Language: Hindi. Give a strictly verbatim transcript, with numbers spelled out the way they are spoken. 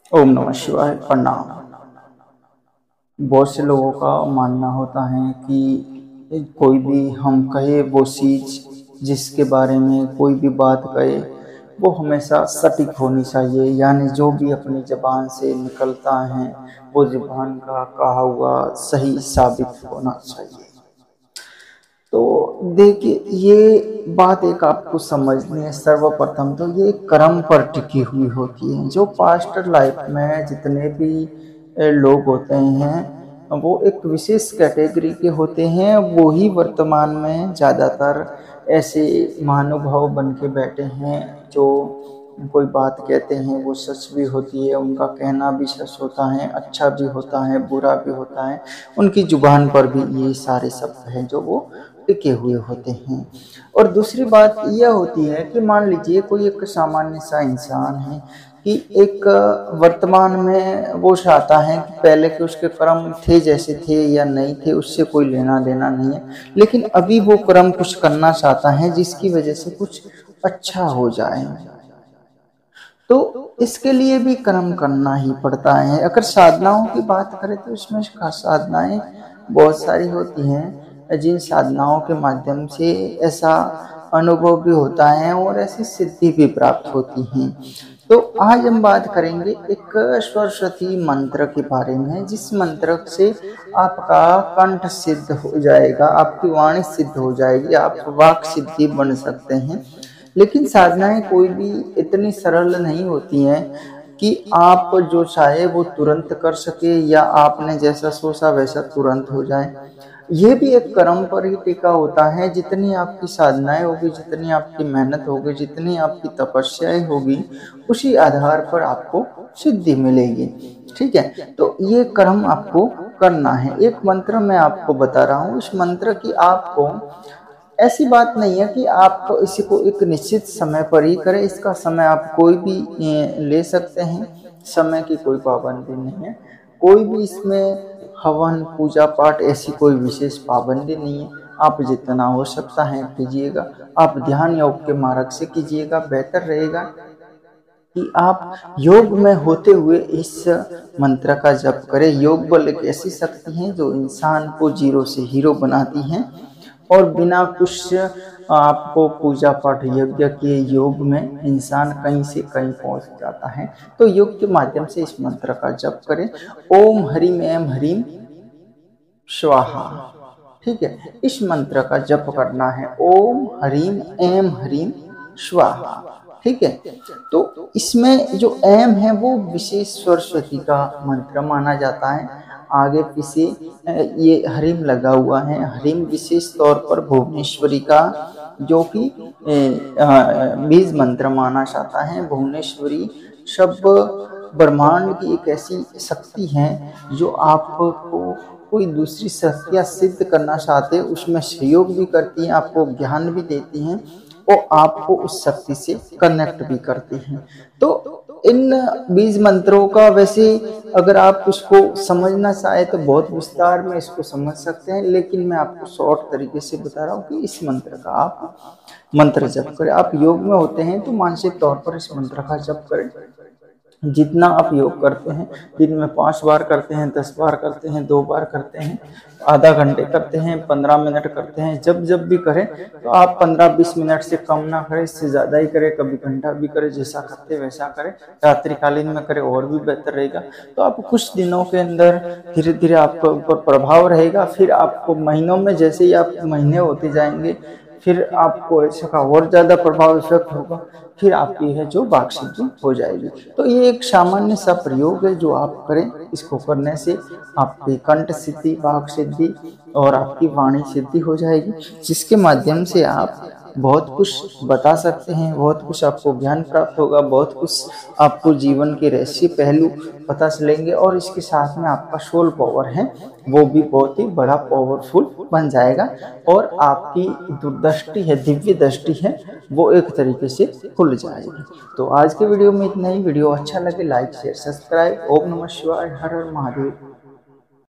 ओम नमः शिवाय। प्रणाम। बहुत से लोगों का मानना होता है कि कोई भी हम कहे वो चीज़, जिसके बारे में कोई भी बात कहे वो हमेशा सटीक होनी चाहिए, यानी जो भी अपनी ज़बान से निकलता है वो ज़बान का कहा हुआ सही साबित होना चाहिए। तो देखिए, ये बात एक आपको समझनी है। सर्वप्रथम तो ये कर्म पर टिकी हुई होती है। जो पास्ट लाइफ में जितने भी ए, लोग होते हैं वो एक विशेष कैटेगरी के होते हैं, वो ही वर्तमान में ज़्यादातर ऐसे महानुभाव बन के बैठे हैं जो कोई बात कहते हैं वो सच भी होती है, उनका कहना भी सच होता है, अच्छा भी होता है, बुरा भी होता है। उनकी जुबान पर भी ये सारे शब्द हैं जो वो टिके हुए होते हैं। और दूसरी बात यह होती है कि मान लीजिए कोई एक सामान्य सा इंसान है कि एक वर्तमान में वो चाहता है कि पहले के उसके कर्म थे जैसे थे या नहीं थे उससे कोई लेना देना नहीं है, लेकिन अभी वो कर्म कुछ करना चाहता है जिसकी वजह से कुछ अच्छा हो जाए, तो इसके लिए भी कर्म करना ही पड़ता है। अगर साधनाओं की बात करें तो इसमें साधनाएं बहुत सारी होती हैं, जिन साधनाओं के माध्यम से ऐसा अनुभव भी होता है और ऐसी सिद्धि भी प्राप्त होती हैं। तो आज हम बात करेंगे एक सरस्वती मंत्र के बारे में, जिस मंत्र से आपका कंठ सिद्ध हो जाएगा, आपकी वाणी सिद्ध हो जाएगी, आप वाक सिद्धि बन सकते हैं। लेकिन साधनाएं कोई भी इतनी सरल नहीं होती हैं कि आप जो चाहे वो तुरंत कर सके या आपने जैसा सोचा वैसा तुरंत हो जाए। ये भी एक कर्म पर ही टिका होता है। जितनी आपकी साधनाएं होगी, जितनी आपकी मेहनत होगी, जितनी आपकी तपस्याएं होगी, उसी आधार पर आपको सिद्धि मिलेगी। ठीक है, तो ये कर्म आपको करना है। एक मंत्र मैं आपको बता रहा हूँ, इस मंत्र की आपको ऐसी बात नहीं है कि आप इसी को एक निश्चित समय पर ही करें। इसका समय आप कोई भी ले सकते हैं, समय की कोई पाबंदी नहीं है। कोई भी इसमें हवन पूजा पाठ ऐसी कोई विशेष पाबंदी नहीं है। आप जितना हो सकता है कीजिएगा। आप ध्यान योग के मार्ग से कीजिएगा, बेहतर रहेगा कि आप योग में होते हुए इस मंत्र का जप करें। योग बल एक ऐसी शक्ति है जो इंसान को जीरो से हीरो बनाती है और बिना कुछ आपको पूजा पाठ यज्ञ के योग में इंसान कहीं से कहीं पहुंच जाता है। तो योग के माध्यम से इस मंत्र का जप करें। ओम हरिम एम हरिम स्वाहा। ठीक है, इस मंत्र का जप करना है, ओम हरिम एम हरिम स्वाहा। ठीक है, तो इसमें जो एम है वो विशेष सरस्वती का मंत्र माना जाता है। आगे पीछे ये हरिम लगा हुआ है। हरिम विशेष तौर पर भुवनेश्वरी का जो कि बीज मंत्र माना जाता है। भुवनेश्वरी शब्द ब्रह्मांड की एक ऐसी शक्ति है जो आपको कोई दूसरी शक्तियाँ सिद्ध करना चाहते हैं उसमें सहयोग भी करती हैं, आपको ज्ञान भी देती हैं और आपको उस शक्ति से कनेक्ट भी करती हैं। तो इन बीज मंत्रों का वैसे अगर आप उसको समझना चाहे तो बहुत विस्तार में इसको समझ सकते हैं, लेकिन मैं आपको शॉर्ट तरीके से बता रहा हूँ कि इस मंत्र का आप मंत्र जप करें। आप योग में होते हैं तो मानसिक तौर पर इस मंत्र का जप करें। जितना आप योग करते हैं, दिन में पाँच बार करते हैं, दस बार करते हैं, दो बार करते हैं, आधा घंटे करते हैं, पंद्रह मिनट करते हैं, जब जब भी करें तो आप पंद्रह बीस मिनट से कम ना करें, इससे ज़्यादा ही करें, कभी घंटा भी करें, जैसा करते वैसा करें। रात्रिकालीन में करें और भी बेहतर रहेगा। तो आप कुछ दिनों के अंदर धीरे धीरे आपके ऊपर प्रभाव रहेगा। फिर आपको महीनों में जैसे ही आप महीने होते जाएंगे फिर आपको इसका और ज़्यादा प्रभाव इफेक्ट होगा, फिर आपकी है जो वाक सिद्धि हो जाएगी। तो ये एक सामान्य सा प्रयोग है जो आप करें। इसको करने से आपकी कंठ सिद्धि, वाक सिद्धि और आपकी वाणी सिद्धि हो जाएगी, जिसके माध्यम से आप बहुत कुछ बता सकते हैं, बहुत कुछ आपको ज्ञान प्राप्त होगा, बहुत कुछ आपको जीवन के रहस्य पहलू पता चलेंगे और इसके साथ में आपका सोल पावर है वो भी बहुत ही बड़ा पावरफुल बन जाएगा और आपकी दूरदृष्टि है, दिव्य दृष्टि है, वो एक तरीके से खुल जाएगी। तो आज के वीडियो में इतना ही। वीडियो अच्छा लगे लाइक शेयर सब्सक्राइब। ओम नमः शिवाय। हर हर महादेव।